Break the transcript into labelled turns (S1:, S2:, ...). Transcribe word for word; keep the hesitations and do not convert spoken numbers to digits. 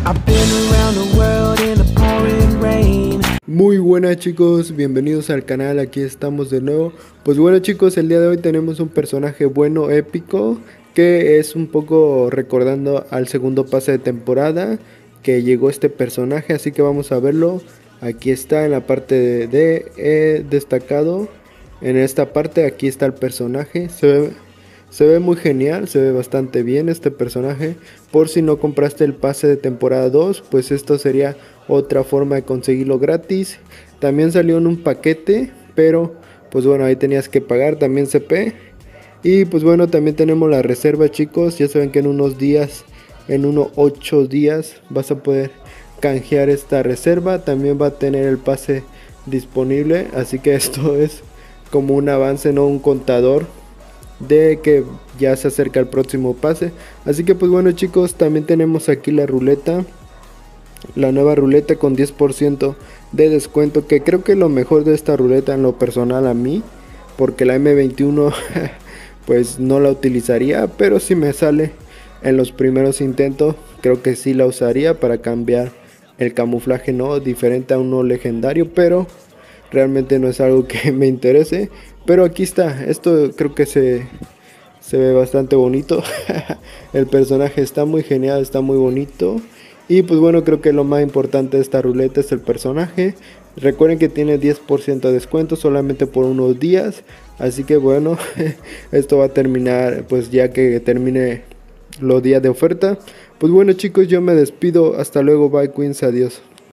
S1: Muy buenas chicos, bienvenidos al canal, aquí estamos de nuevo. Pues bueno chicos, el día de hoy tenemos un personaje bueno, épico, que es un poco recordando al segundo pase de temporada que llegó este personaje, así que vamos a verlo. Aquí está en la parte de, de eh, destacado, en esta parte aquí está el personaje, se ve... Se ve muy genial, se ve bastante bien este personaje. Por si no compraste el pase de temporada dos, pues esto sería otra forma de conseguirlo gratis. También salió en un paquete, pero pues bueno, ahí tenías que pagar también C P. Y pues bueno, también tenemos la reserva chicos. Ya saben que en unos días, en unos ocho días vas a poder canjear esta reserva. También va a tener el pase disponible, así que esto es como un avance, no un contador de que ya se acerca el próximo pase. Así que pues bueno chicos, también tenemos aquí la ruleta, la nueva ruleta con diez por ciento de descuento, que creo que lo mejor de esta ruleta en lo personal a mí, porque la M veintiuno pues no la utilizaría, pero si me sale en los primeros intentos creo que sí la usaría para cambiar el camuflaje, no diferente a uno legendario, pero realmente no es algo que me interese. Pero aquí está, esto creo que se, se ve bastante bonito. El personaje está muy genial, está muy bonito. Y pues bueno, creo que lo más importante de esta ruleta es el personaje. Recuerden que tiene diez por ciento de descuento solamente por unos días. Así que bueno, esto va a terminar pues ya que termine los días de oferta. Pues bueno chicos, yo me despido, hasta luego, bye Queens, adiós.